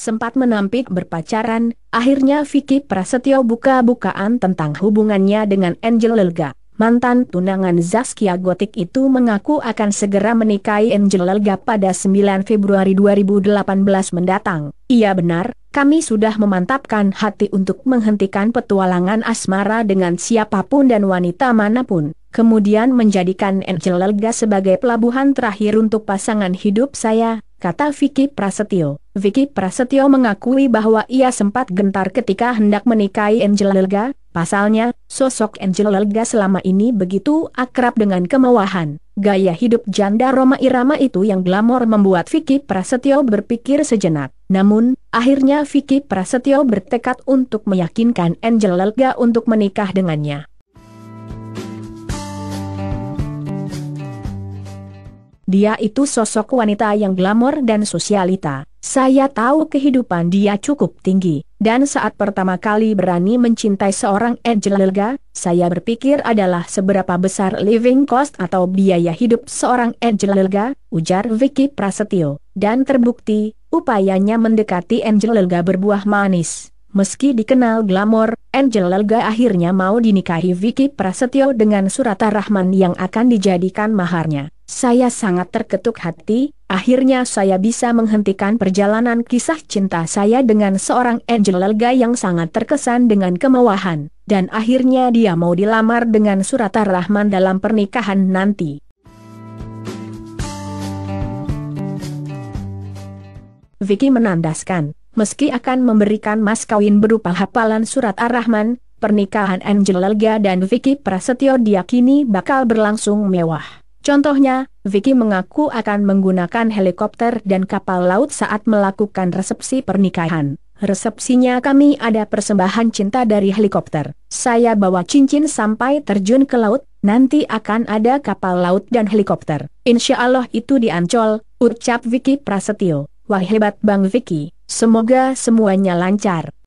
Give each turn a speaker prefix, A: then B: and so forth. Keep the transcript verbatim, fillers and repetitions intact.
A: sempat menampik berpacaran. Akhirnya Vicky Prasetyo buka-bukaan tentang hubungannya dengan Angel Elga. Mantan tunangan Zaskia Gotik itu mengaku akan segera menikahi Angel Elga pada sembilan Februari dua ribu delapan belas mendatang. Iya benar, kami sudah memantapkan hati untuk menghentikan petualangan asmara dengan siapapun dan wanita manapun. Kemudian menjadikan Angel Elga sebagai pelabuhan terakhir untuk pasangan hidup saya, kata Vicky Prasetyo. Vicky Prasetyo mengakui bahwa ia sempat gentar ketika hendak menikahi Angel Elga. Pasalnya, sosok Angel Elga selama ini begitu akrab dengan kemewahan. Gaya hidup janda Roma Irama itu yang glamor membuat Vicky Prasetyo berpikir sejenak. Namun, akhirnya Vicky Prasetyo bertekad untuk meyakinkan Angel Elga untuk menikah dengannya. Dia itu sosok wanita yang glamor dan sosialita. Saya tahu kehidupan dia cukup tinggi. Dan saat pertama kali berani mencintai seorang Angel Elga, saya berpikir adalah seberapa besar living cost atau biaya hidup seorang Angel Elga, ujar Vicky Prasetyo. Dan terbukti, upayanya mendekati Angel Elga berbuah manis. Meski dikenal glamor, Angel Elga akhirnya mau dinikahi Vicky Prasetyo dengan Surata Rahman yang akan dijadikan maharnya. Saya sangat terketuk hati, akhirnya saya bisa menghentikan perjalanan kisah cinta saya dengan seorang Angel Elga yang sangat terkesan dengan kemewahan, dan akhirnya dia mau dilamar dengan Surata Rahman dalam pernikahan nanti. Vicky menandaskan, meski akan memberikan mas kawin berupa hafalan surat Ar-Rahman, pernikahan Angel Elga dan Vicky Prasetyo diyakini bakal berlangsung mewah. Contohnya, Vicky mengaku akan menggunakan helikopter dan kapal laut saat melakukan resepsi pernikahan. Resepsinya kami ada persembahan cinta dari helikopter. Saya bawa cincin sampai terjun ke laut, nanti akan ada kapal laut dan helikopter. Insya Allah itu di Ancol, ucap Vicky Prasetyo. Wah hebat Bang Vicky, semoga semuanya lancar.